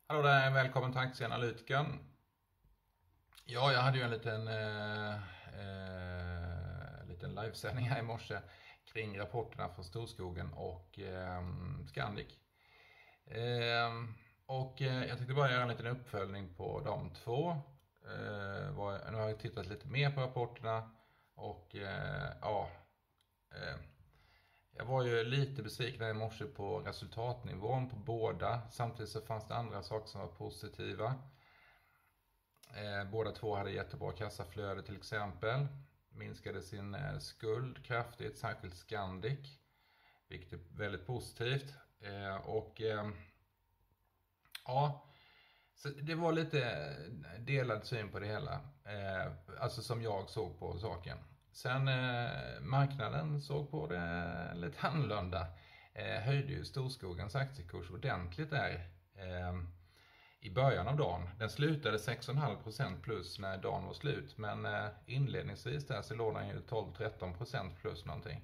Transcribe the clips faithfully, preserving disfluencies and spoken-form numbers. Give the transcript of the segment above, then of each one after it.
Hallå där, välkommen till Aktieanalytikern. Ja, jag hade ju en liten, eh, eh, liten livesändning här i morse kring rapporterna från Storskogen och eh, Scandic. Eh, och eh, jag tänkte bara göra en liten uppföljning på de två. Eh, var, nu har jag tittat lite mer på rapporterna och eh, ja... Eh, Jag var ju lite besviken i morse på resultatnivån på båda. Samtidigt så fanns det andra saker som var positiva. Eh, båda två hade jättebra kassaflöde till exempel. Minskade sin eh, skuld kraftigt, särskilt Scandic. Vilket är väldigt positivt. Eh, och eh, ja, så det var lite delad syn på det hela. Eh, alltså som jag såg på saken. Sen eh, marknaden såg på det lite annorlunda. Eh, höjde ju Storskogens aktiekurs ordentligt där eh, i början av dagen. Den slutade sex komma fem procent plus när dagen var slut. Men eh, inledningsvis där så låg den ju tolv till tretton procent plus någonting.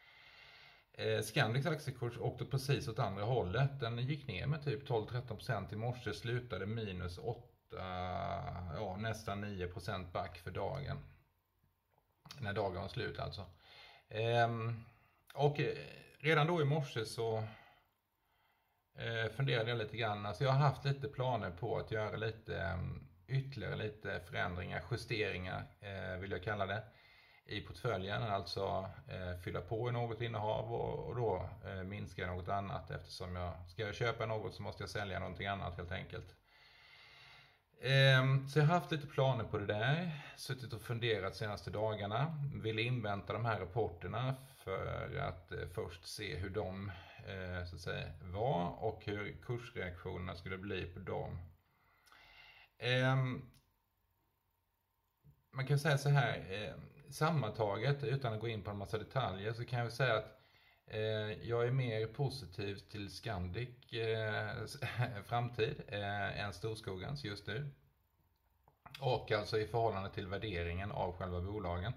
Eh, Scandics aktiekurs åkte precis åt andra hållet. Den gick ner med typ tolv till tretton procent i morse, slutade minus åtta, ja, nästan nio procent back för dagen. När dagen var slut alltså. Ehm, och redan då i morse så eh, funderade jag lite grann. Alltså jag har haft lite planer på att göra lite um, ytterligare lite förändringar, justeringar eh, vill jag kalla det, i portföljen. Alltså eh, fylla på i något innehav och, och då eh, minska något annat, eftersom jag ska jag köpa något så måste jag sälja någonting annat helt enkelt. Så jag har haft lite planer på det där, suttit och funderat de senaste dagarna, vill invänta de här rapporterna för att först se hur de så att säga var och hur kursreaktionerna skulle bli på dem. Man kan säga så här, sammantaget utan att gå in på en massa detaljer så kan jag säga att jag är mer positiv till Scandic framtid än Storskogens just nu. Och alltså i förhållande till värderingen av själva bolagen.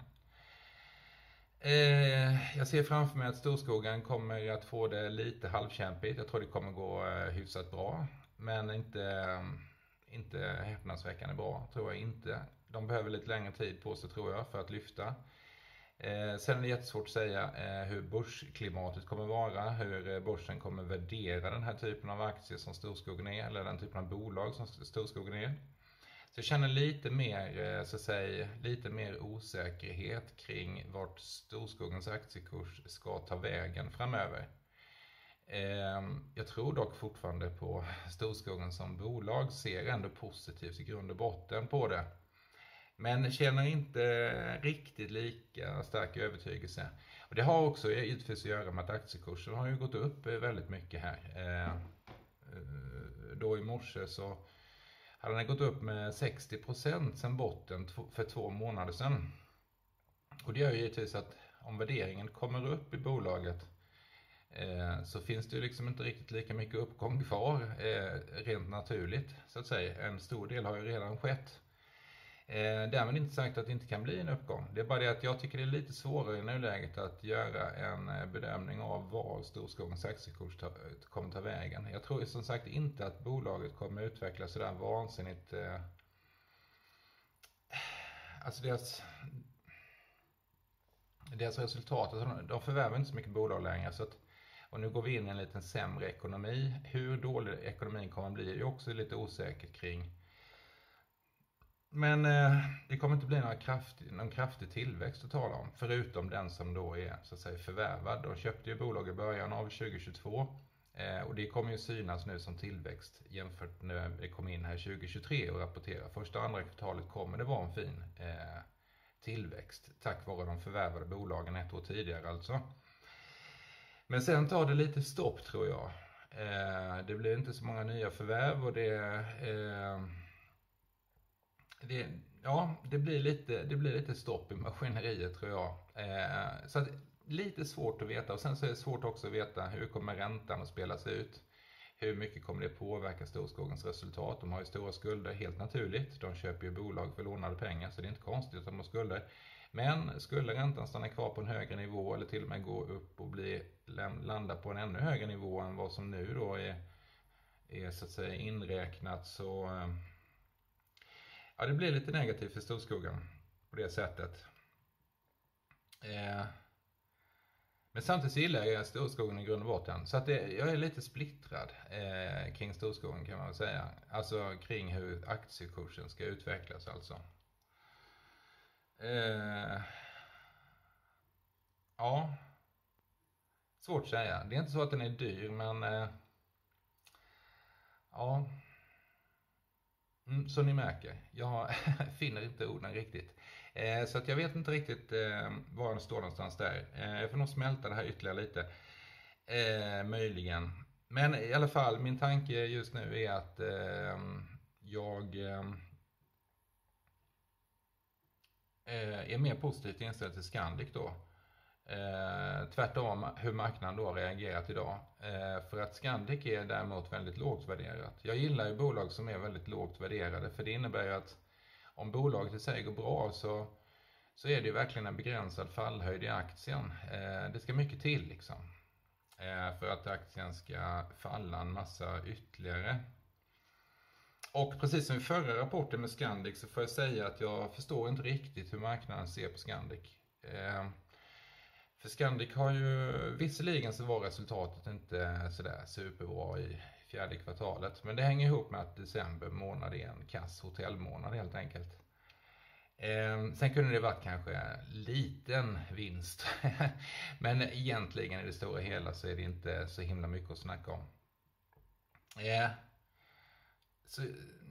Jag ser framför mig att Storskogen kommer att få det lite halvkämpigt. Jag tror det kommer gå hyfsat bra. Men inte, inte häpnadsväckande bra, tror jag inte. De behöver lite längre tid på sig, tror jag, för att lyfta. Eh, sen är det jättesvårt att säga eh, hur börsklimatet kommer vara, hur börsen kommer värdera den här typen av aktier som Storskogen är, eller den typen av bolag som Storskogen är. Så jag känner lite mer, eh, så att säga, lite mer osäkerhet kring vart Storskogens aktiekurs ska ta vägen framöver. Eh, jag tror dock fortfarande på Storskogen som bolag, ser ändå positivt i grund och botten på det. Men känner inte riktigt lika stark övertygelse. Och det har också givetvis att göra med att aktiekursen har ju gått upp väldigt mycket här. Eh, då i morse så hade den gått upp med sextio procent sedan botten för två månader sedan. Och det gör ju givetvis att om värderingen kommer upp i bolaget eh, så finns det ju liksom inte riktigt lika mycket uppgång kvar eh, rent naturligt så att säga. En stor del har ju redan skett. Eh, därmed inte sagt att det inte kan bli en uppgång. Det är bara det att jag tycker det är lite svårare i nuläget att göra en bedömning av var Storskogens aktiekurs ta, kommer ta vägen. Jag tror som sagt inte att bolaget kommer utvecklas sådär vansinnigt. Eh, alltså deras, deras resultat, alltså de förvärvar inte så mycket bolag längre. Så att, och nu går vi in i en lite sämre ekonomi. Hur dålig ekonomin kommer att bli är också lite osäkert kring. Men eh, det kommer inte bli någon kraftig, någon kraftig tillväxt att tala om. Förutom den som då är så att säga förvärvad. De köpte ju bolag i början av tjugohundratjugotvå. Eh, och det kommer ju synas nu som tillväxt jämfört när det kom in här tjugohundratjugotre och rapportera. Första och andra kvartalet kommer det vara en fin eh, tillväxt. Tack vare de förvärvade bolagen ett år tidigare alltså. Men sen tar det lite stopp tror jag. Eh, det blir inte så många nya förvärv och det... Eh, Det, ja, det blir, lite, det blir lite stopp i maskineriet tror jag. Eh, så att, lite svårt att veta. Och sen så är det svårt också att veta hur kommer räntan att spelas ut. Hur mycket kommer det påverka Storskogens resultat. De har ju stora skulder, helt naturligt. De köper ju bolag för lånade pengar så det är inte konstigt att de har skulder. Men skulle räntan stanna kvar på en högre nivå eller till och med gå upp och bli, landa på en ännu högre nivå än vad som nu då är är så att säga inräknat, så ja, det blir lite negativt för Storskogen på det sättet. Eh, men samtidigt gillar jag Storskogen i grund och botten, så att det, jag är lite splittrad eh, kring Storskogen kan man väl säga. Alltså kring hur aktiekursen ska utvecklas alltså. Eh, ja, svårt att säga. Det är inte så att den är dyr, men eh, ja, mm, så ni märker, jag finner inte orden riktigt. Eh, så att jag vet inte riktigt eh, var den står någonstans där. Eh, jag får nog smälta det här ytterligare lite. Eh, möjligen. Men i alla fall, min tanke just nu är att eh, jag eh, är mer positivt inställd till Scandic då. Eh, tvärtom hur marknaden då har reagerat idag. Eh, för att Scandic är däremot väldigt lågt värderat. Jag gillar ju bolag som är väldigt lågt värderade, för det innebär ju att om bolaget i sig går bra så, så är det ju verkligen en begränsad fallhöjd i aktien. Eh, det ska mycket till liksom. Eh, för att aktien ska falla en massa ytterligare. Och precis som i förra rapporten med Scandic så får jag säga att jag förstår inte riktigt hur marknaden ser på Scandic. Eh, för Scandic har ju, visserligen så var resultatet inte sådär superbra i fjärde kvartalet. Men det hänger ihop med att december månad är en kass hotellmånad helt enkelt. Eh, sen kunde det varit kanske liten vinst. Men egentligen i det stora hela så är det inte så himla mycket att snacka om. Eh, så,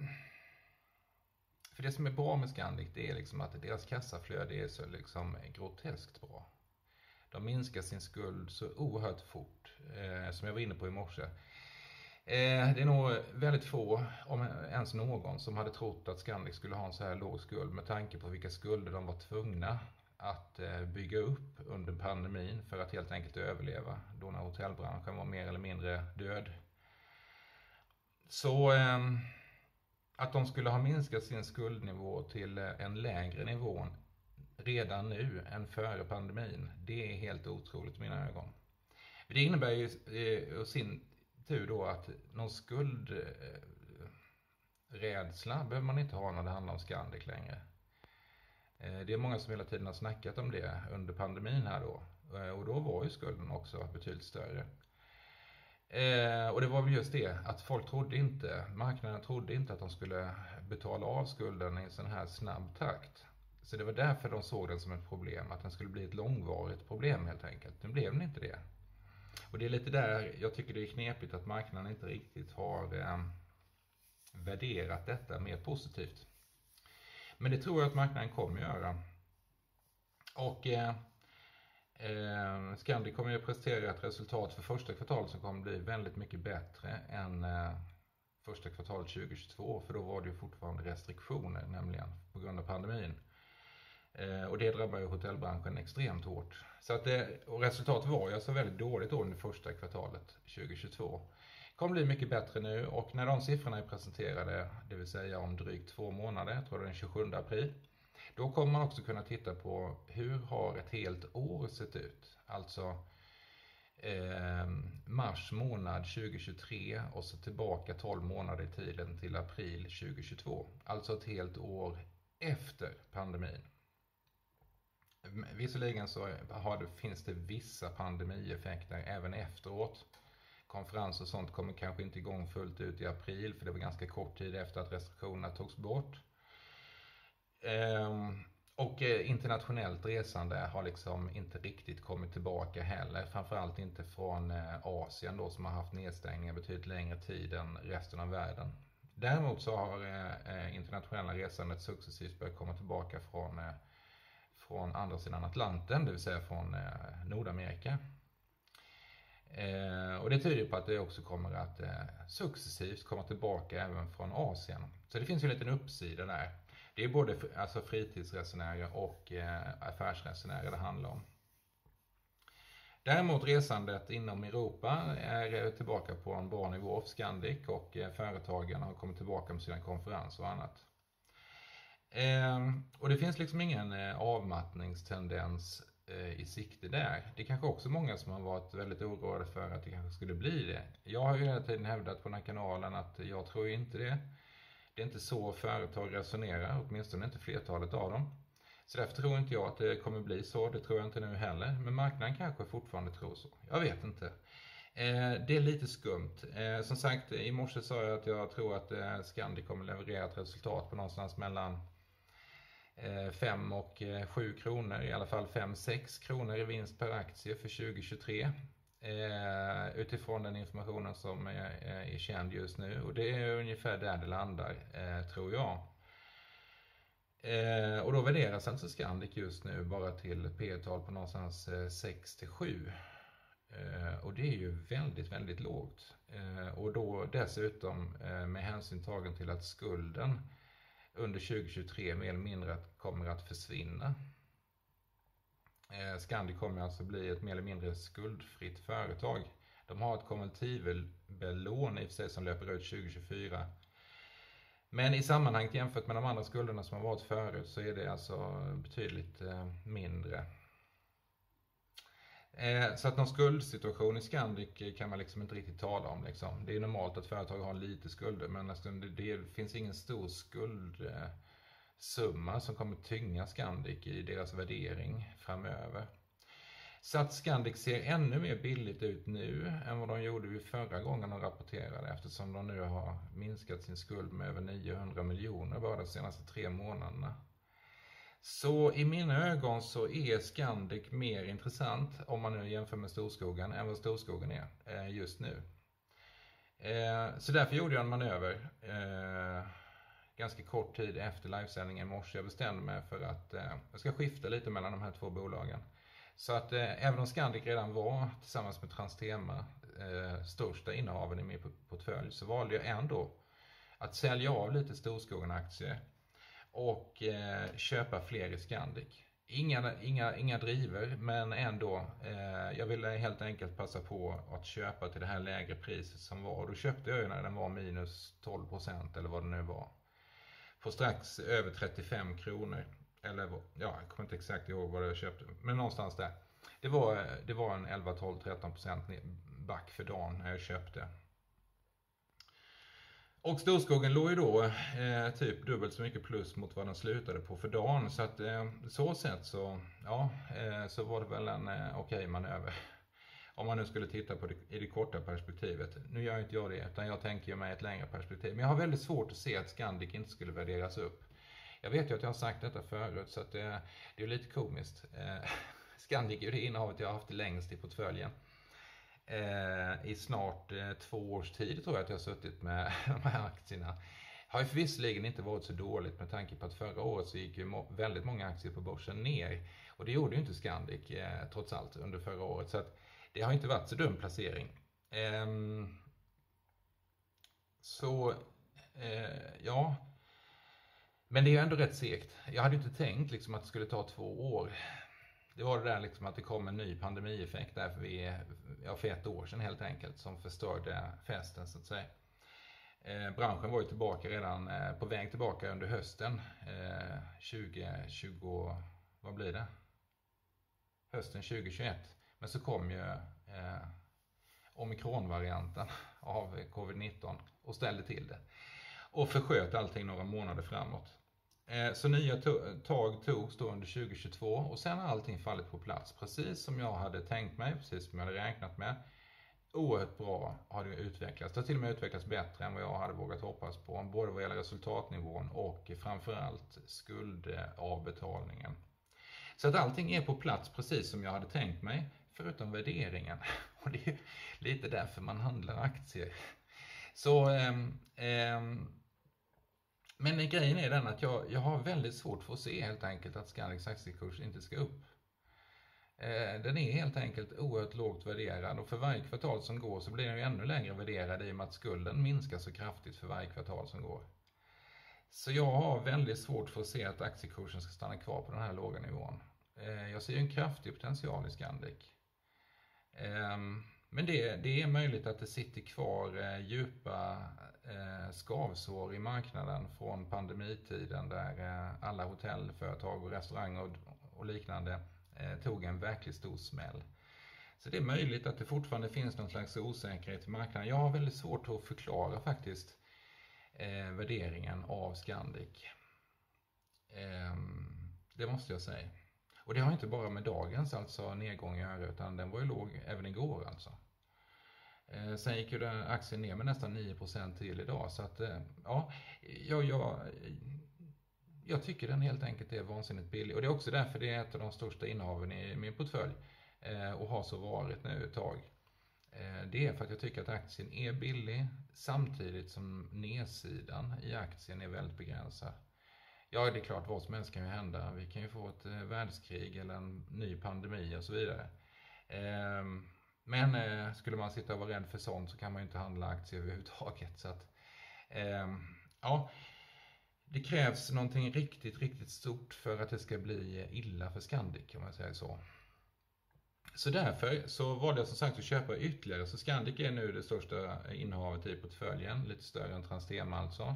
för det som är bra med Scandic, det är liksom att deras kassaflöde är så liksom groteskt bra. De minskar sin skuld så oerhört fort, eh, som jag var inne på i morse. Eh, det är nog väldigt få, om ens någon, som hade trott att Scandic skulle ha en så här låg skuld med tanke på vilka skulder de var tvungna att eh, bygga upp under pandemin för att helt enkelt överleva då när hotellbranschen var mer eller mindre död. Så eh, att de skulle ha minskat sin skuldnivå till en lägre nivå redan nu än före pandemin, det är helt otroligt i mina ögon. Det innebär ju eh, sin tur då att någon skuldrädsla behöver man inte ha när det handlar om Scandic längre. Det är många som hela tiden har snackat om det under pandemin här då. Och då var ju skulden också betydligt större. Och det var väl just det att folk trodde inte, marknaden trodde inte att de skulle betala av skulden i en sån här snabb takt. Så det var därför de såg den som ett problem, att den skulle bli ett långvarigt problem helt enkelt. Nu blev den inte det. Och det är lite där jag tycker det är knepigt att marknaden inte riktigt har eh, värderat detta mer positivt. Men det tror jag att marknaden kommer göra. Och eh, eh, Scandic kommer ju prestera ett resultat för första kvartalet som kommer bli väldigt mycket bättre än eh, första kvartalet tjugohundratjugotvå. För då var det ju fortfarande restriktioner nämligen på grund av pandemin. Eh, och det drabbar ju hotellbranschen extremt hårt. Så att det, och resultatet var ju alltså väldigt dåligt då under första kvartalet tjugohundratjugotvå. Det kommer bli mycket bättre nu, och när de siffrorna är presenterade, det vill säga om drygt två månader, jag tror det är den tjugosjunde april, då kommer man också kunna titta på hur har ett helt år sett ut. Alltså eh, mars månad tjugohundratjugotre och så tillbaka tolv månader i tiden till april tjugohundratjugotvå. Alltså ett helt år efter pandemin. Visserligen så har det, finns det vissa pandemieffekter även efteråt. Konferenser och sånt kommer kanske inte igång fullt ut i april, för det var ganska kort tid efter att restriktionerna togs bort. Ehm, och internationellt resande har liksom inte riktigt kommit tillbaka heller. Framförallt inte från Asien då, som har haft nedstängningar betydligt längre tid än resten av världen. Däremot så har eh, internationella resandet successivt börjat komma tillbaka från, eh, från andra sidan Atlanten, det vill säga från eh, Nordamerika. Eh, och det tyder på att det också kommer att eh, successivt komma tillbaka även från Asien. Så det finns ju en liten uppsida där. Det är både alltså fritidsresenärer och eh, affärsresenärer det handlar om. Däremot resandet inom Europa är tillbaka på en bra nivå för Scandic, och eh, företagen har kommit tillbaka med sina konferenser och annat. Eh, och det finns liksom ingen eh, avmattningstendens i sikte där. Det är kanske också många som har varit väldigt oroade för att det kanske skulle bli det. Jag har ju hela tiden hävdat på den här kanalen att jag tror inte det. Det är inte så företag resonerar, åtminstone inte flertalet av dem. Så därför tror inte jag att det kommer bli så, det tror jag inte nu heller. Men marknaden kanske fortfarande tror så. Jag vet inte. Eh, det är lite skumt. Eh, som sagt, i morse sa jag att jag tror att eh, Scandic kommer leverera ett resultat på någonstans mellan fem och sju kronor, i alla fall fem sex kronor i vinst per aktie för tjugo tjugotre. Eh, utifrån den informationen som är, är känd just nu. Och det är ungefär där det landar, eh, tror jag. Eh, och då värderas alltså Scandic just nu bara till P-tal på någonstans eh, sex till sju. Eh, och det är ju väldigt, väldigt lågt. Eh, och då dessutom eh, med hänsyn tagen till att skulden under tjugo tjugotre mer eller mindre kommer att försvinna. Eh, Scandic kommer alltså bli ett mer eller mindre skuldfritt företag. De har ett konvertibellån i och för sig som löper ut tjugo tjugofyra. Men i sammanhanget jämfört med de andra skulderna som har varit förut så är det alltså betydligt eh, mindre. Eh, så att någon skuldsituation i Scandic kan man liksom inte riktigt tala om. Liksom. Det är normalt att företag har lite skulder, men alltså det, det finns ingen stor skuldsumma eh, som kommer tynga Scandic i deras värdering framöver. Så att Scandic ser ännu mer billigt ut nu än vad de gjorde vid förra gången de rapporterade, eftersom de nu har minskat sin skuld med över niohundra miljoner bara de senaste tre månaderna. Så i mina ögon så är Scandic mer intressant, om man nu jämför med Storskogen, än vad Storskogen är eh, just nu. Eh, så därför gjorde jag en manöver eh, ganska kort tid efter livesändningen i morse. Jag bestämde mig för att eh, jag ska skifta lite mellan de här två bolagen. Så att eh, även om Scandic redan var tillsammans med Transtema eh, största innehaven i min portfölj, så valde jag ändå att sälja av lite Storskogen-aktier och eh, köpa fler i Scandic. Inga, inga, inga driver, men ändå. Eh, jag ville helt enkelt passa på att köpa till det här lägre priset som var. Då köpte jag när den var minus tolv procent eller vad det nu var. På strax över trettiofem kronor. Eller ja, jag kommer inte exakt ihåg vad jag köpte. Men någonstans där. Det var, det var en elva, tolv, tretton procent back för dagen när jag köpte. Och Storskogen låg ju då eh, typ dubbelt så mycket plus mot vad den slutade på för dagen. Så att eh, så sett så, ja, eh, så var det väl en eh, okej manöver. Om man nu skulle titta på det i det korta perspektivet. Nu gör inte jag det, utan jag tänker ju med ett längre perspektiv. Men jag har väldigt svårt att se att Scandic inte skulle värderas upp. Jag vet ju att jag har sagt detta förut, så att det, det är lite komiskt. Eh, Scandic är ju det innehavet jag har haft längst i portföljen. Eh, I snart eh, två års tid tror jag att jag har suttit med de här aktierna. Har ju förvisserligen inte varit så dåligt med tanke på att förra året så gick ju må- väldigt många aktier på börsen ner. Och det gjorde ju inte Scandic eh, trots allt under förra året. Så att det har inte varit så dum placering. Eh, så eh, ja... Men det är ju ändå rätt segt. Jag hade inte tänkt liksom att det skulle ta två år. Det var det där liksom att det kom en ny pandemieffekt där för, vi, ja, för ett år sedan helt enkelt, som förstörde festen så att säga. Eh, branschen var ju tillbaka redan, eh, på väg tillbaka under hösten eh, tjugo tjugo, vad blir det? Hösten tjugo tjugoett. Men så kom ju eh, omikronvarianten av covid nitton och ställde till det. Och försköt allting några månader framåt. Så nya tag togs då under tjugo tjugotvå och sen har allting fallit på plats. Precis som jag hade tänkt mig, precis som jag hade räknat med. Oerhört bra har det utvecklats. Det har till och med utvecklats bättre än vad jag hade vågat hoppas på. Både vad gäller resultatnivån och framförallt skuldavbetalningen. Så att allting är på plats precis som jag hade tänkt mig, förutom värderingen. Och det är lite därför man handlar aktier. Så... Ähm, ähm, Men grejen är den att jag, jag har väldigt svårt för att se helt enkelt att Scandics aktiekurs inte ska upp. Eh, den är helt enkelt oerhört lågt värderad och för varje kvartal som går så blir den ju ännu längre värderad i och med att skulden minskar så kraftigt för varje kvartal som går. Så jag har väldigt svårt för att se att aktiekursen ska stanna kvar på den här låga nivån. Eh, jag ser ju en kraftig potential i Scandic. Eh, Men det, det är möjligt att det sitter kvar eh, djupa eh, skavsår i marknaden från pandemitiden där eh, alla hotellföretag och restauranger och, och liknande eh, tog en verkligt stor smäll. Så det är möjligt att det fortfarande finns någon slags osäkerhet i marknaden. Jag har väldigt svårt att förklara faktiskt eh, värderingen av Scandic. Eh, det måste jag säga. Och det har inte bara med dagens alltså nedgång i öre, utan den var ju låg även igår alltså. Eh, sen gick ju den aktien ner med nästan nio procent till idag. Så att, eh, ja, jag, jag, jag tycker den helt enkelt är vansinnigt billig. Och det är också därför det är ett av de största innehaven i min portfölj. Eh, och har så varit nu ett tag. Eh, det är för att jag tycker att aktien är billig, samtidigt som nedsidan i aktien är väldigt begränsad. Ja, det är klart, vad som helst kan ju hända. Vi kan ju få ett eh, världskrig eller en ny pandemi och så vidare. Eh, men eh, skulle man sitta och vara rädd för sånt så kan man ju inte handla aktier överhuvudtaget. Så att, eh, ja, det krävs någonting riktigt, riktigt stort för att det ska bli illa för Scandic, kan man säga så. Så därför så var det som sagt att köpa ytterligare. Så Scandic är nu det största innehavet i portföljen, lite större än Transtema alltså.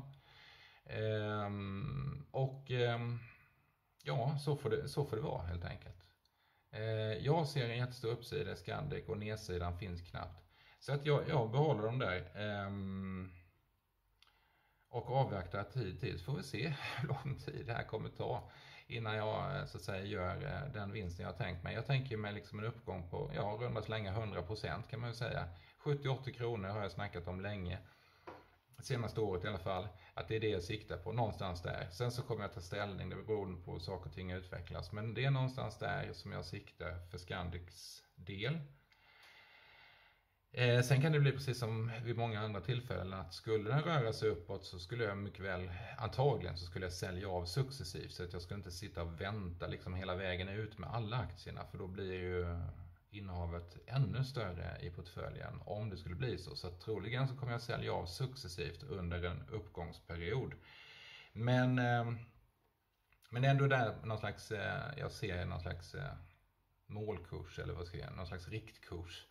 Ehm, och ehm, ja, så får, det, så får det vara helt enkelt. Ehm, jag ser en jättestor uppsida i Scandic och nedsidan finns knappt. Så att jag, jag behåller dem där. Ehm, och avvaktar tid till. Så får vi se hur lång tid det här kommer ta innan jag så att säga gör den vinsten jag har tänkt mig. Jag tänker mig liksom en uppgång på, ja, runda slänga hundra procent kan man ju säga. sjuttio till åttio kronor har jag snackat om länge. Senaste året i alla fall, att det är det jag siktar på, någonstans där. Sen så kommer jag ta ställning, det beror på hur saker och ting utvecklas. Men det är någonstans där som jag siktar för Scandics del. Eh, sen kan det bli precis som vid många andra tillfällen, att skulle den röra sig uppåt så skulle jag mycket väl, antagligen så skulle jag sälja av successivt. Så att jag skulle inte sitta och vänta liksom hela vägen ut med alla aktierna, för då blir ju innehavet ännu större i portföljen om det skulle bli så. Så att troligen så kommer jag sälja av successivt under en uppgångsperiod. Men, eh, men ändå där någon slags, eh, jag ser någon slags eh, målkurs, eller vad ska jag säga, någon slags riktkurs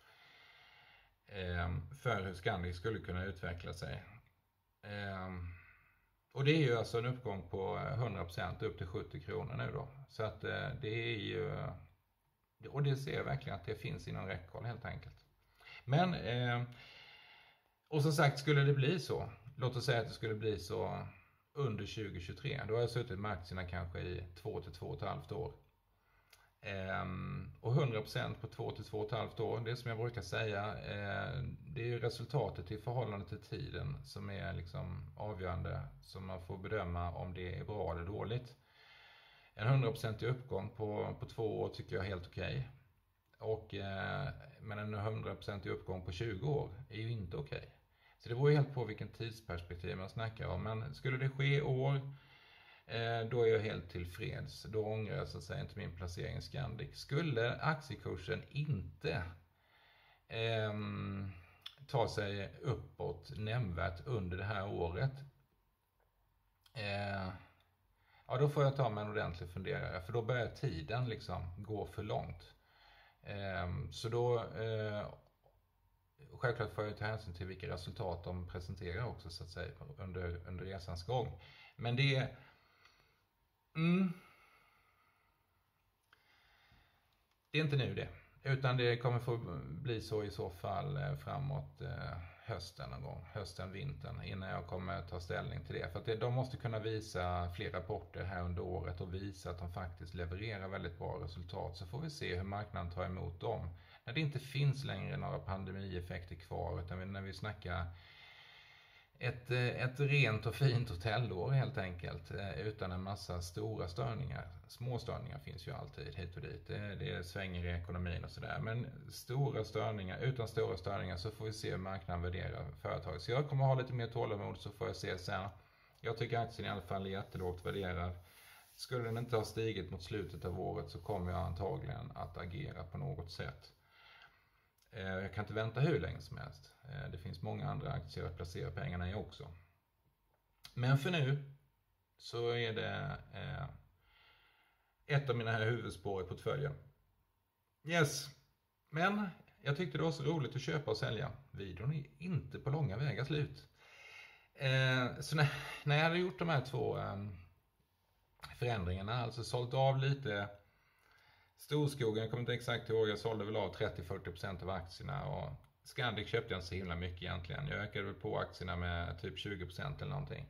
för hur Scandic skulle kunna utveckla sig. Och det är ju alltså en uppgång på hundra procent upp till sjuttio kronor nu då. Så att det är ju, och det ser jag verkligen att det finns inom räckhåll helt enkelt. Men, och som sagt, skulle det bli så, låt oss säga att det skulle bli så under tjugo tjugotre, då har jag suttit med aktierna kanske i två till två och ett halvt år. Um, och hundra procent på två till två och ett halvt år, det som jag brukar säga, uh, det är ju resultatet i förhållande till tiden som är liksom avgörande, som man får bedöma om det är bra eller dåligt. En hundra procent uppgång på, på två år tycker jag är helt okej. Och, uh, men en hundra procent uppgång på tjugo år är ju inte okej. Så det beror ju helt på vilken tidsperspektiv man snackar om. Men skulle det ske år, då är jag helt tillfreds. Då ångrar jag så att säga inte min placering i Scandic. Skulle aktiekursen inte eh, ta sig uppåt nämnvärt under det här året, eh, ja, då får jag ta mig en ordentlig funderare. För då börjar tiden liksom gå för långt. Eh, så då, eh, självklart får jag ta hänsyn till vilka resultat de presenterar också så att säga under, under resans gång. Men det är Mm. Det är inte nu det, utan det kommer få bli så i så fall framåt eh, hösten någon gång, hösten, vintern, innan jag kommer ta ställning till det. För att det, de måste kunna visa fler rapporter här under året och visa att de faktiskt levererar väldigt bra resultat, så får vi se hur marknaden tar emot dem. När det inte finns längre några pandemieffekter kvar, utan när vi snackar Ett, ett rent och fint hotellår helt enkelt, utan en massa stora störningar. Små störningar finns ju alltid hit och dit, det, det svänger i ekonomin och sådär. Men stora störningar, utan stora störningar så får vi se hur marknaden värderar företag. Så jag kommer ha lite mer tålamod, så får jag se sen. Jag tycker aktien i alla fall är jättelågt värderad. Skulle den inte ha stigit mot slutet av året så kommer jag antagligen att agera på något sätt. Jag kan inte vänta hur länge som helst. Det finns många andra aktier att placera pengarna i också. Men för nu så är det ett av mina här huvudspår i portföljen. Yes, men jag tyckte det var så roligt att köpa och sälja. Videon är inte på långa vägar slut. Så när jag hade gjort de här två förändringarna, alltså sålt av lite Storskogen, jag kommer inte exakt ihåg, jag sålde väl av trettio till fyrtio procent av aktierna och Scandic köpte jag inte så himla mycket egentligen. Jag ökade väl på aktierna med typ tjugo procent eller någonting.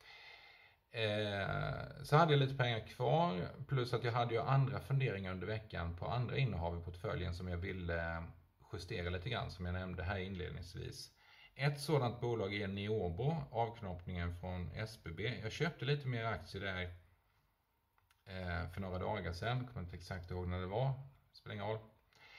Eh, så hade jag lite pengar kvar, plus att jag hade ju andra funderingar under veckan på andra innehav i portföljen som jag ville justera lite grann, som jag nämnde här inledningsvis. Ett sådant bolag är Neobo, avknoppningen från S B B. Jag köpte lite mer aktier där eh, för några dagar sedan, jag kommer inte exakt ihåg när det var, spelar ingen roll.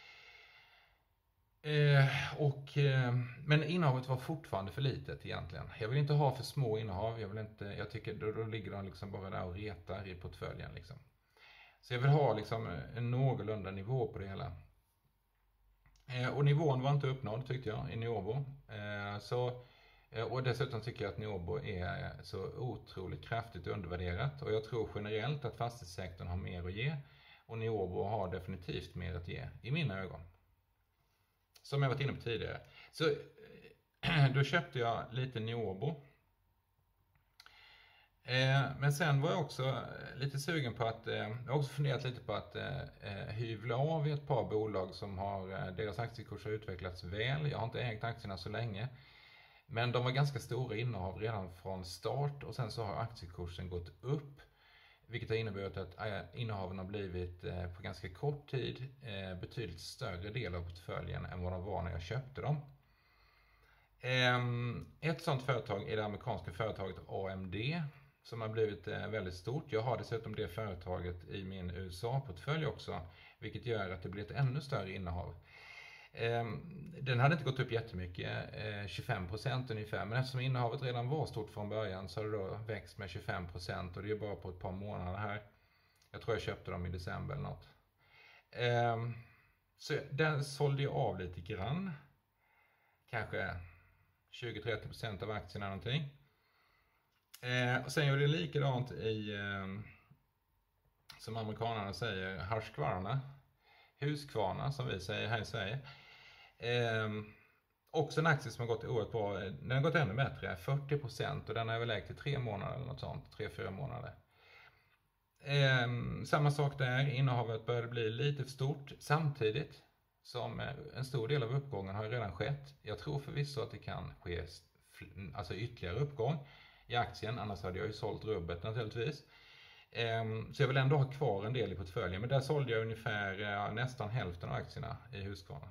Eh, och, eh, men innehavet var fortfarande för litet egentligen. Jag vill inte ha för små innehav. Jag, vill inte, jag tycker då, då ligger de liksom bara där och retar i portföljen. Liksom. Så jag vill ha liksom en någorlunda nivå på det hela. Eh, och nivån var inte uppnådd tyckte jag i Neobo. Eh, så, eh, och dessutom tycker jag att Neobo är så otroligt kraftigt undervärderat. Och jag tror generellt att fastighetssektorn har mer att ge. Och Neobo har definitivt mer att ge i mina ögon. Som jag varit inne på tidigare. Så då köpte jag lite Neobo. Eh, men sen var jag också lite sugen på att, eh, jag har också funderat lite på att eh, hyvla av i ett par bolag som har, eh, deras aktiekurs har utvecklats väl. Jag har inte ägt aktierna så länge. Men de var ganska stora innehav redan från start och sen så har aktiekursen gått upp. Vilket har inneburit att innehaven har blivit på ganska kort tid betydligt större del av portföljen än vad de var när jag köpte dem. Ett sådant företag är det amerikanska företaget A M D som har blivit väldigt stort. Jag har dessutom det företaget i min U S A-portfölj också, vilket gör att det blir ett ännu större innehav. Den hade inte gått upp jättemycket, tjugofem procent ungefär, men eftersom innehavet redan var stort från början så har det då växt med tjugofem procent och det är bara på ett par månader här. Jag tror jag köpte dem i december eller något. Så den sålde jag av lite grann, kanske tjugo till trettio procent av aktierna någonting. Och sen gjorde jag likadant i, som amerikanerna säger, Husqvarna. Husqvarna som vi säger här i Sverige. Eh, också en aktie som har gått oerhört bra. Den har gått ännu bättre, fyrtio procent, och den har väl ägt i tre månader eller något sånt, tre fyra månader. Eh, samma sak där, innehavet började bli lite för stort samtidigt som en stor del av uppgången har redan skett. Jag tror förvisso att det kan ske alltså ytterligare uppgång i aktien, annars hade jag ju sålt rubbet naturligtvis. Så jag vill ändå ha kvar en del i portföljen, men där sålde jag ungefär nästan hälften av aktierna i Husqvarna.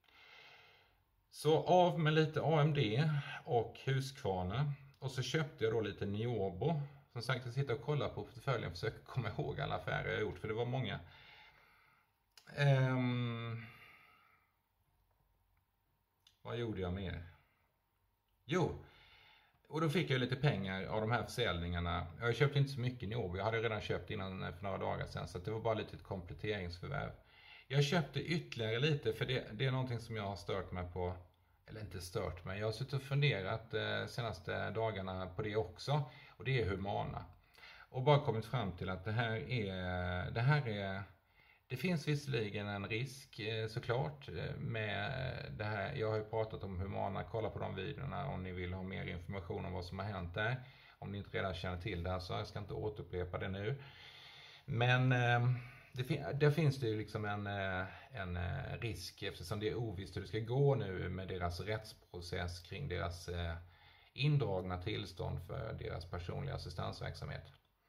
Så av med lite A M D och Husqvarna, och så köpte jag då lite Neobo. Som sagt, jag sitter och kollar på portföljen och försöker komma ihåg alla affärer jag gjort, för det var många. Um, vad gjorde jag mer? Jo, och då fick jag lite pengar av de här försäljningarna. Jag köpte inte så mycket Neobo, jag hade redan köpt innan för några dagar sedan, så det var bara lite ett kompletteringsförvärv. Jag köpte ytterligare lite, för det, det är någonting som jag har stört mig på, eller inte stört mig, jag har suttit och funderat eh, senaste dagarna på det också, och det är Humana. Och bara kommit fram till att det här är, det här är, det finns visserligen en risk eh, såklart med det här. Jag har ju pratat om Humana, kolla på de videorna om ni vill ha mer information om vad som har hänt där. Om ni inte redan känner till det här, så jag ska inte återupprepa det nu. Men eh, det, fin- där finns det ju liksom en, en risk, eftersom det är ovisst hur det ska gå nu med deras rättsprocess kring deras eh, indragna tillstånd för deras personliga assistansverksamhet.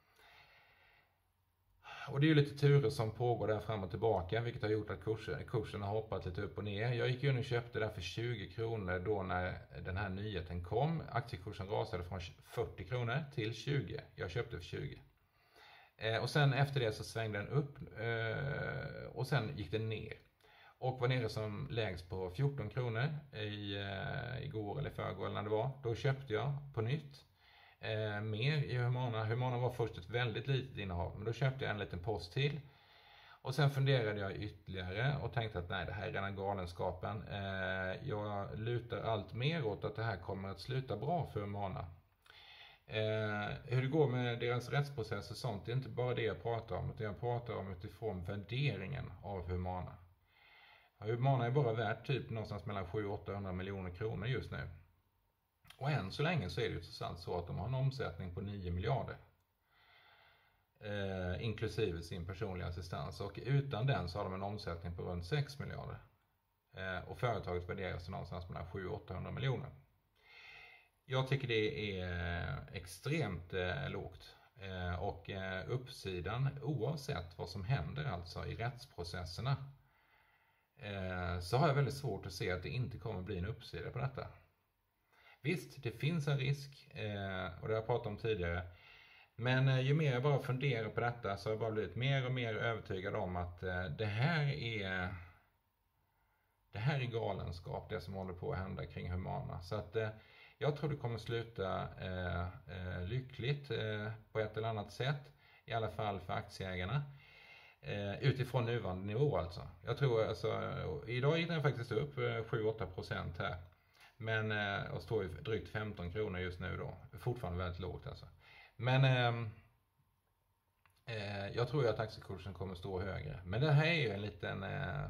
Och det är ju lite turer som pågår där fram och tillbaka, vilket har gjort att kursen, kursen har hoppat lite upp och ner. Jag gick in och köpte där för tjugo kronor då när den här nyheten kom. Aktiekursen rasade från fyrtio kronor till tjugo. Jag köpte för tjugo. Eh, och sen efter det så svängde den upp eh, och sen gick den ner. Och var nere som lägst på fjorton kronor i, eh, igår eller förrgår eller när det var. Då köpte jag på nytt. Eh, mer i Humana. Humana var först ett väldigt litet innehav, men då köpte jag en liten post till. Och sen funderade jag ytterligare och tänkte att nej, det här är redan galenskapen. Eh, jag lutar allt mer åt att det här kommer att sluta bra för Humana. Eh, hur det går med deras rättsprocess och sånt, det är inte bara det jag pratar om, utan jag pratar om utifrån värderingen av Humana. Humana är bara värt typ någonstans mellan sju till åttahundra miljoner kronor just nu. Och än så länge så är det ju sant så att de har en omsättning på nio miljarder. Eh, inklusive sin personliga assistans. Och utan den så har de en omsättning på runt sex miljarder. Eh, och företaget värderas någonstans mellan sju till åttahundra miljoner. Jag tycker det är extremt eh, lågt. Eh, och eh, uppsidan, oavsett vad som händer alltså i rättsprocesserna, eh, så har jag väldigt svårt att se att det inte kommer bli en uppsida på detta. Visst, det finns en risk, eh, och det har jag pratat om tidigare. Men eh, ju mer jag bara funderar på detta så har jag bara blivit mer och mer övertygad om att eh, det här är det här är galenskap, det som håller på att hända kring Humana. Så att eh, jag tror det kommer sluta eh, eh, lyckligt eh, på ett eller annat sätt. I alla fall för aktieägarna. Eh, utifrån nuvarande nivå alltså. Jag tror alltså, idag gick den faktiskt upp eh, sju till åtta procent här. Men, eh, och står ju drygt femton kronor just nu då. Fortfarande väldigt lågt alltså. Men eh, eh, jag tror ju att aktiekursen kommer stå högre. Men det här är ju en liten... Eh,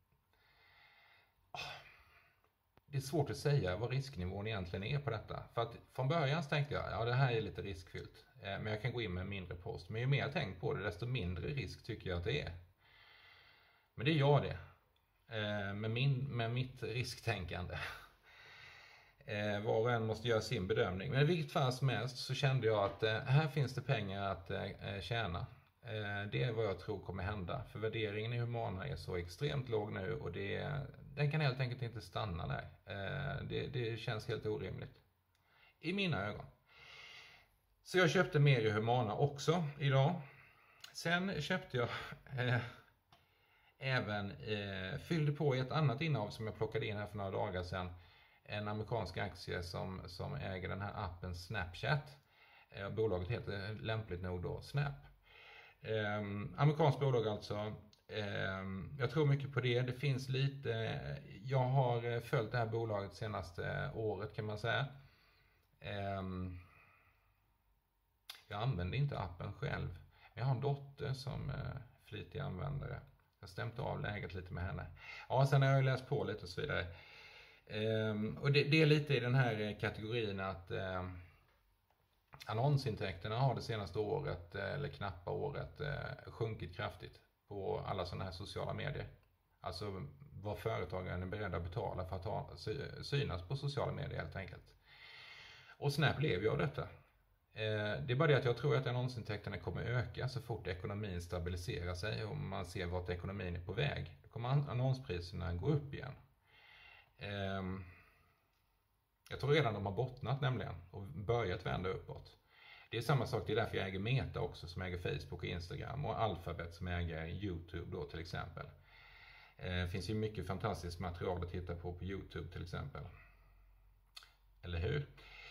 Det är svårt att säga vad risknivån egentligen är på detta. För att från början tänkte jag, ja det här är lite riskfyllt. Eh, men jag kan gå in med en mindre post. Men ju mer jag tänkt på det, desto mindre risk tycker jag att det är. Men det gör det. Eh, med, min, med mitt risktänkande. Eh, var och en måste göra sin bedömning. Men i vilket fall som helst så kände jag att eh, här finns det pengar att eh, tjäna. Eh, det är vad jag tror kommer hända. För värderingen i Humana är så extremt låg nu och det, den kan helt enkelt inte stanna där. Eh, det, det känns helt orimligt. I mina ögon. Så jag köpte mer i Humana också idag. Sen köpte jag eh, även, eh, fyllde på i ett annat innehav som jag plockade in här för några dagar sedan. En amerikansk aktie som, som äger den här appen Snapchat. Eh, bolaget heter lämpligt nog då Snap. Eh, amerikanskt bolag alltså. Eh, jag tror mycket på det. Det finns lite... Jag har följt det här bolaget senaste året kan man säga. Eh, jag använder inte appen själv. Men jag har en dotter som eh, flitig användare. Jag stämt av läget lite med henne. Ja, sen har jag läst på lite och så vidare. Um, och det, det är lite i den här kategorin att um, annonsintäkterna har det senaste året, eller knappa året, uh, sjunkit kraftigt på alla sådana här sociala medier. Alltså vad företagaren är beredda att betala för att ha, synas på sociala medier helt enkelt. Och Snap lever ju av detta. Uh, det är bara det att jag tror att annonsintäkterna kommer öka så fort ekonomin stabiliserar sig och man ser vart ekonomin är på väg. Då kommer annonspriserna gå upp igen. Jag tror redan de har bottnat nämligen och börjat vända uppåt. Det är samma sak, det är därför jag äger Meta också som äger Facebook och Instagram och Alphabet som äger YouTube då till exempel. Det finns ju mycket fantastiskt material att titta på på YouTube till exempel. Eller hur?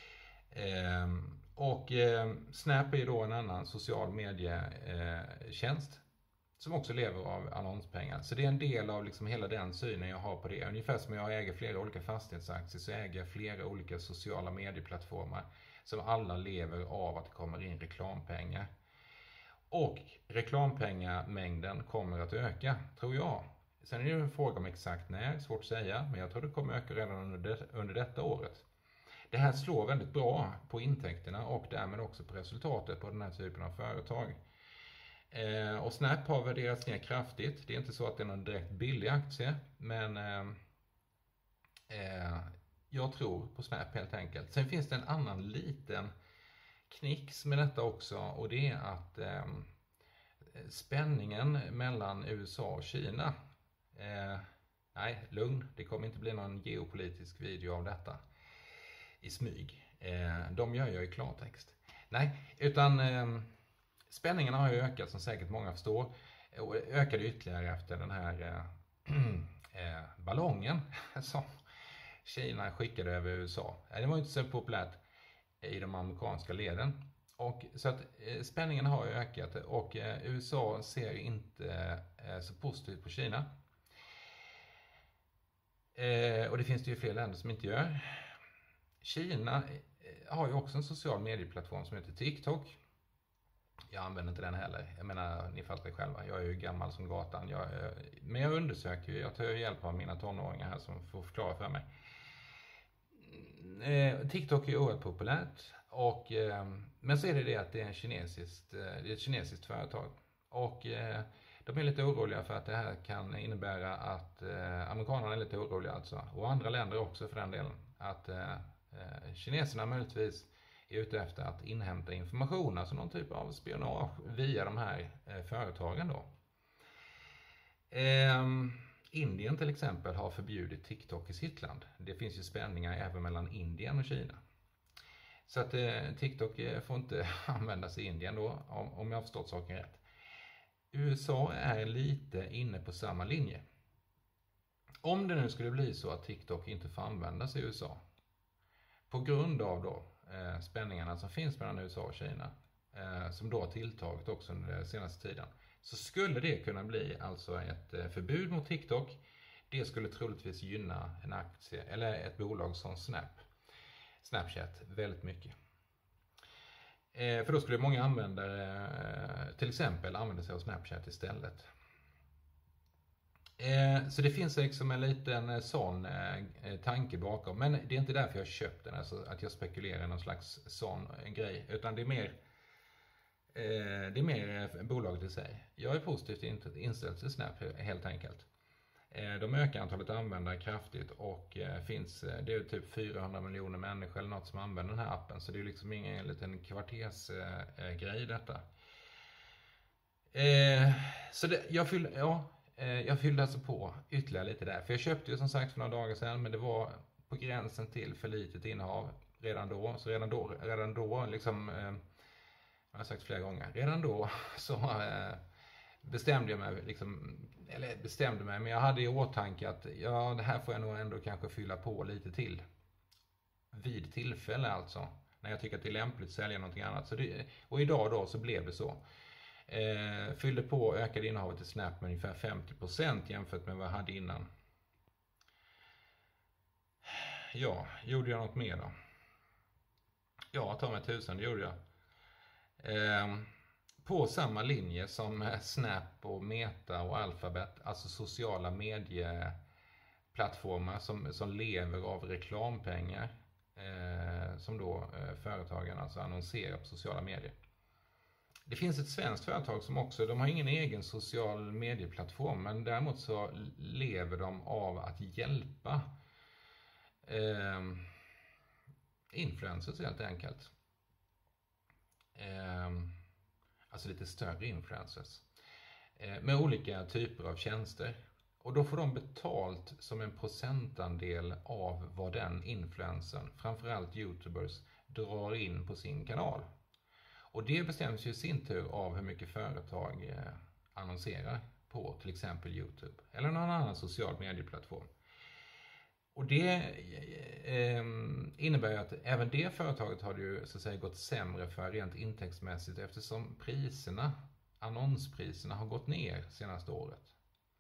Och Snap är då en annan social medietjänst som också lever av annonspengar. Så det är en del av liksom hela den synen jag har på det. Ungefär som jag äger flera olika fastighetsaktier så äger jag flera olika sociala medieplattformar som alla lever av att det kommer in reklampengar. Och reklampengamängden kommer att öka, tror jag. Sen är det en fråga om exakt när, svårt att säga, men jag tror det kommer öka redan under, det, under detta året. Det här slår väldigt bra på intäkterna och därmed också på resultatet på den här typen av företag. Eh, och Snap har värderats ner kraftigt. Det är inte så att det är någon direkt billig aktie. Men eh, eh, jag tror på Snap helt enkelt. Sen finns det en annan liten knix med detta också. Och det är att eh, spänningen mellan U S A och Kina. Eh, nej, lugn. Det kommer inte bli någon geopolitisk video av detta. I smyg. Eh, de gör jag i klartext. Nej, utan... Eh, Spänningarna har ju ökat som säkert många förstår och ökade ytterligare efter den här eh, eh, ballongen som Kina skickade över U S A. Det var inte så populärt i de amerikanska leden. Och, så att eh, spänningarna har ju ökat och eh, U S A ser inte eh, så positivt på Kina. Eh, och det finns det ju fler länder som inte gör. Kina eh, har ju också en social medieplattform som heter TikTok. Jag använder inte den heller. Jag menar, ni fattar det själva. Jag är ju gammal som gatan. Jag, men jag undersöker ju. Jag tar hjälp av mina tonåringar här som får förklara för mig. Eh, TikTok är oerhört populärt. Och, eh, men så är det det att det är, en kinesiskt, eh, det är ett kinesiskt företag. Och eh, de är lite oroliga för att det här kan innebära att eh, amerikanerna är lite oroliga alltså. Och andra länder också för den delen. Att eh, eh, kineserna möjligtvis är ute efter att inhämta information, alltså någon typ av spionage via de här eh, företagen då. Eh, Indien till exempel har förbjudit TikTok i sitt land. Det finns ju spänningar även mellan Indien och Kina. Så att eh, TikTok får inte användas i Indien då, om, om jag har förstått saken rätt. U S A är lite inne på samma linje. Om det nu skulle bli så att TikTok inte får användas i U S A, på grund av då eh, spänningarna som finns mellan U S A och Kina, eh, som då har tilltagit också under den senaste tiden, så skulle det kunna bli alltså ett eh, förbud mot TikTok. Det skulle troligtvis gynna en aktie eller ett bolag som Snap, Snapchat väldigt mycket. Eh, för då skulle många användare eh, till exempel använda sig av Snapchat istället. Eh, så det finns liksom en liten sån eh, tanke bakom. Men det är inte därför jag har köpt den, alltså att jag spekulerar i någon slags sån eh, grej. Utan det är mer, eh, det är mer eh, bolaget i sig. Jag är positivt inställd till Snap helt enkelt. Eh, de ökar antalet användare kraftigt och eh, finns, eh, det är typ fyrahundra miljoner människor eller något som använder den här appen. Så det är liksom ingen liten kvartersgrej eh, detta. Eh, så det, jag fyller, ja... Jag fyllde alltså på ytterligare lite där. För jag köpte ju som sagt för några dagar sedan. Men det var på gränsen till för litet innehav redan då. Så redan då, redan då liksom, eh, jag har sagt flera gånger. Redan då så eh, bestämde jag mig, liksom, eller bestämde mig. Men jag hade i åtanke att ja, det här får jag nog ändå kanske fylla på lite till. Vid tillfälle alltså. När jag tycker att det är lämpligt att sälja någonting annat. Så det, och idag då så blev det så. Eh, fyllde på och ökade innehavet i Snap med ungefär femtio procent jämfört med vad jag hade innan. Ja, gjorde jag något mer då? Ja, ta mig tusen, det gjorde jag. Eh, på samma linje som Snap och Meta och Alphabet, alltså sociala medieplattformar som, som lever av reklampengar eh, som då eh, företagen alltså annonserar på sociala medier. Det finns ett svenskt företag som också, de har ingen egen social medieplattform, men däremot så lever de av att hjälpa eh, influencers helt enkelt. Eh, alltså lite större influencers. Eh, med olika typer av tjänster. Och då får de betalt som en procentandel av vad den influencern, framförallt YouTubers, drar in på sin kanal. Och det bestäms ju i sin tur av hur mycket företag eh, annonserar på till exempel YouTube eller någon annan social medieplattform. Och det eh, innebär ju att även det företaget har det ju så att säga gått sämre för rent intäktsmässigt eftersom priserna, annonspriserna har gått ner senaste året.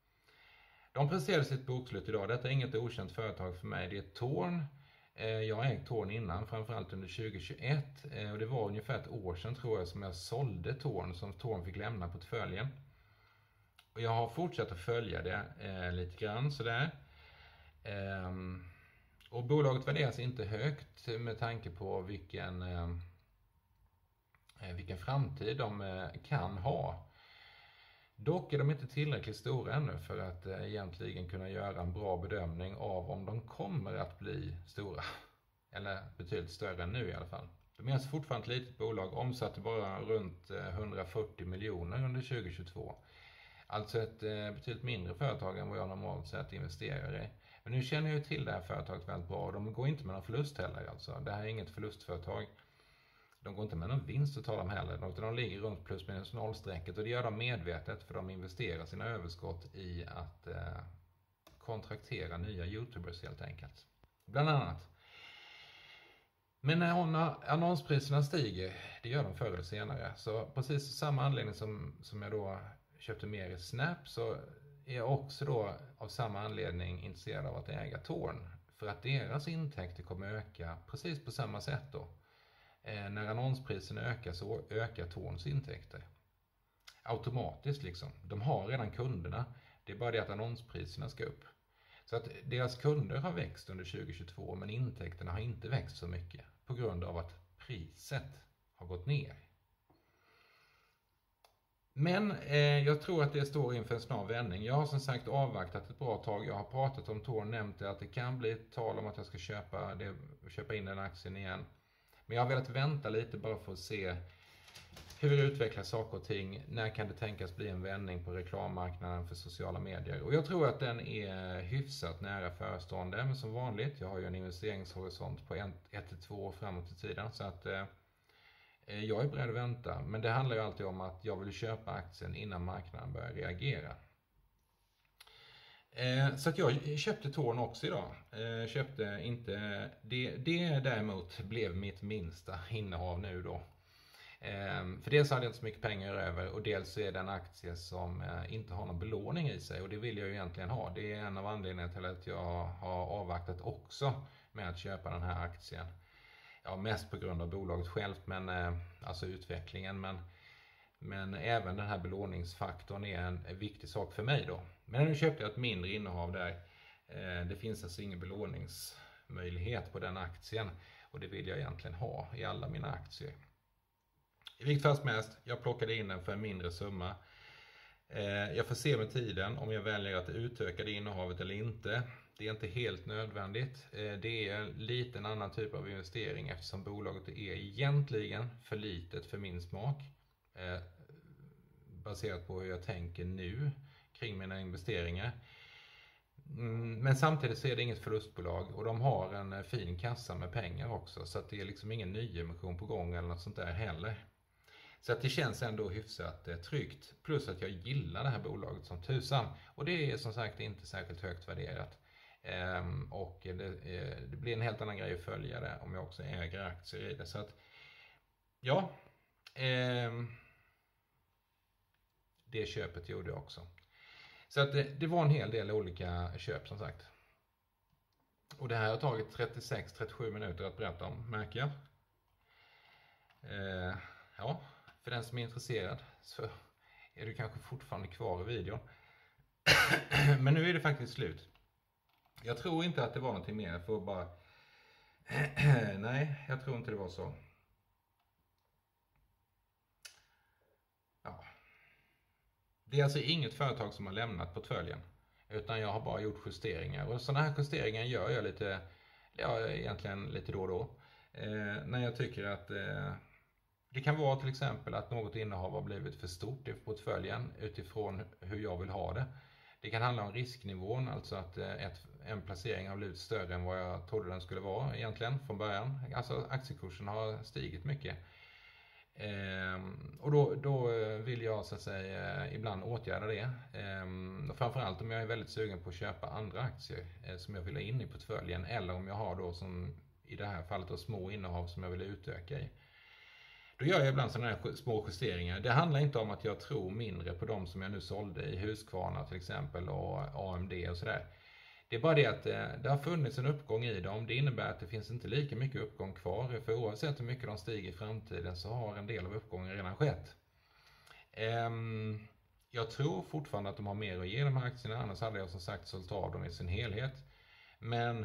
De presenterade sitt bokslut idag. Detta är inget okänt företag för mig. Det är Torn. Jag har ägt Torn innan, framförallt under tjugohundratjugoett. Och det var ungefär ett år sedan tror jag som jag sålde Torn, som Torn fick lämna portföljen. Och jag har fortsatt att följa det eh, lite grann sådär. Eh, och bolaget värderas inte högt med tanke på vilken, eh, vilken framtid de eh, kan ha. Dock är de inte tillräckligt stora ännu för att eh, egentligen kunna göra en bra bedömning av om de kommer att bli stora. Eller betydligt större än nu i alla fall. De är alltså fortfarande ett litet bolag, omsatte bara runt eh, hundrafyrtio miljoner under tjugohundratjugotvå. Alltså ett eh, betydligt mindre företag än vad jag normalt sett investerar i. Men nu känner jag till det här företaget väldigt bra och de går inte med någon förlust heller. Alltså. Det här är inget förlustföretag. De går inte med någon vinst att tala om heller, utan de ligger runt plus minus nollstrecket och det gör de medvetet för de investerar sina överskott i att eh, kontraktera nya YouTubers helt enkelt. Bland annat. Men när annonspriserna stiger, det gör de förr eller senare, så precis samma anledning som, som jag då köpte mer i Snap så är jag också då av samma anledning intresserad av att äga Torn. För att deras intäkter kommer öka precis på samma sätt då. Eh, när annonspriserna ökar så ökar Torns intäkter. Automatiskt liksom. De har redan kunderna. Det är bara det att annonspriserna ska upp. Så att deras kunder har växt under tjugohundratjugotvå men intäkterna har inte växt så mycket. På grund av att priset har gått ner. Men eh, jag tror att det står inför en snar vändning. Jag har som sagt avvaktat ett bra tag. Jag har pratat om Tor, nämnt det, att det kan bli tal om att jag ska köpa, det, köpa in den aktien igen. Men jag har velat vänta lite bara för att se hur utvecklar saker och ting. När kan det tänkas bli en vändning på reklammarknaden för sociala medier? Och jag tror att den är hyfsat nära förestående. Men som vanligt, jag har ju en investeringshorisont på ett till två år framåt i tiden. Så att eh, jag är beredd att vänta. Men det handlar ju alltid om att jag vill köpa aktien innan marknaden börjar reagera. Eh, så att jag köpte Torn också idag. Eh, köpte inte, det, det däremot blev mitt minsta innehav nu då. För dels hade jag inte så mycket pengar över, och dels är det en aktie som inte har någon belåning i sig, och det vill jag ju egentligen ha. Det är en av anledningarna till att jag har avvaktat också med att köpa den här aktien. Ja, mest på grund av bolaget självt, men alltså utvecklingen, men, men även den här belåningsfaktorn är en viktig sak för mig då. Men nu köpte jag ett mindre innehav där. Det finns alltså ingen belåningsmöjlighet på den aktien, och det vill jag egentligen ha i alla mina aktier. I vilket fall som helst, jag plockade in den för en mindre summa. Jag får se med tiden om jag väljer att utöka det innehavet eller inte. Det är inte helt nödvändigt. Det är lite en annan typ av investering, eftersom bolaget är egentligen för litet för min smak. Baserat på hur jag tänker nu kring mina investeringar. Men samtidigt så är det inget förlustbolag, och de har en fin kassa med pengar också. Så att det är liksom ingen nyemission på gång eller något sånt där heller. Så att det känns ändå hyfsat eh, tryggt. Plus att jag gillar det här bolaget som tusan. Och det är som sagt inte särskilt högt värderat. Ehm, och det, eh, det blir en helt annan grej att följa det om jag också äger aktier i det. Så att, ja. Ehm, det köpet gjorde jag också. Så att det, det var en hel del olika köp som sagt. Och det här har tagit trettiosex till trettiosju minuter att berätta om, märker jag. Ehm, ja. För den som är intresserad så är du kanske fortfarande kvar i videon. Men nu är det faktiskt slut. Jag tror inte att det var någonting mer för att bara... Nej, jag tror inte det var så. Ja. Det är alltså inget företag som har lämnat portföljen. Utan jag har bara gjort justeringar. Och sådana här justeringar gör jag lite... Ja, egentligen lite då och då. Eh, när jag tycker att... Eh, Det kan vara till exempel att något innehav har blivit för stort i portföljen utifrån hur jag vill ha det. Det kan handla om risknivån, alltså att ett, en placering har blivit större än vad jag trodde den skulle vara egentligen från början. Alltså aktiekursen har stigit mycket. Ehm, och då, då vill jag så att säga ibland åtgärda det. Ehm, framförallt om jag är väldigt sugen på att köpa andra aktier eh, som jag vill ha in i portföljen. Eller om jag har då som i det här fallet då små innehav som jag vill utöka i. Då gör jag ibland sådana här små justeringar. Det handlar inte om att jag tror mindre på de som jag nu sålde i Husqvarna till exempel och A M D och sådär. Det är bara det att det har funnits en uppgång i dem. Det innebär att det finns inte lika mycket uppgång kvar. För oavsett hur mycket de stiger i framtiden så har en del av uppgången redan skett. Jag tror fortfarande att de har mer att ge de här aktierna. Annars hade jag som sagt sålt av dem i sin helhet. Men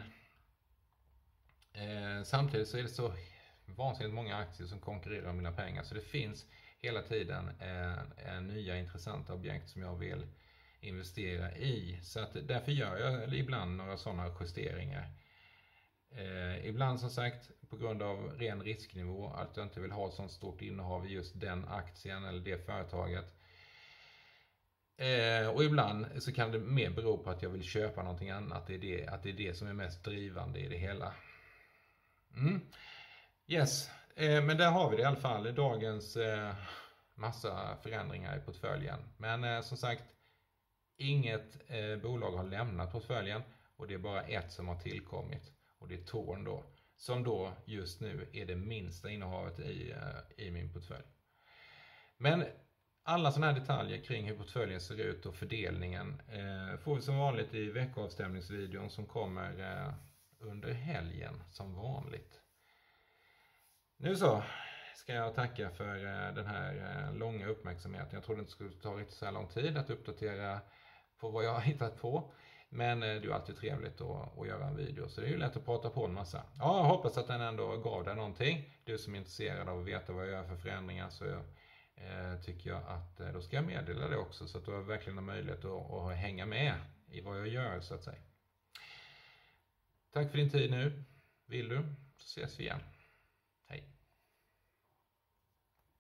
samtidigt så är det så... vansinnigt många aktier som konkurrerar om mina pengar. Så det finns hela tiden eh, nya intressanta objekt som jag vill investera i. Så att därför gör jag ibland några sådana justeringar. Eh, ibland som sagt på grund av ren risknivå. Att jag inte vill ha ett sådant stort innehav i just den aktien eller det företaget. Eh, och ibland så kan det mer bero på att jag vill köpa någonting annat. Det är det, att det är det som är mest drivande i det hela. Mm. Yes, eh, men där har vi det i alla fall. Dagens eh, massa förändringar i portföljen. Men eh, som sagt, inget eh, bolag har lämnat portföljen. Och det är bara ett som har tillkommit. Och det är Torn då. Som då just nu är det minsta innehavet i, eh, i min portfölj. Men alla sådana här detaljer kring hur portföljen ser ut och fördelningen eh, får vi som vanligt i veckoavstämningsvideon som kommer eh, under helgen som vanligt. Nu så ska jag tacka för den här långa uppmärksamheten. Jag trodde inte det skulle ta riktigt så här lång tid att uppdatera på vad jag har hittat på. Men det är ju alltid trevligt att, att göra en video, så det är ju lätt att prata på en massa. Ja, jag hoppas att den ändå gav dig någonting. Du som är intresserad av att veta vad jag gör för förändringar, så eh, tycker jag att eh, då ska jag meddela det också, så att du har verkligen möjlighet att, att hänga med i vad jag gör, så att säga. Tack för din tid nu. Vill du, så ses vi igen.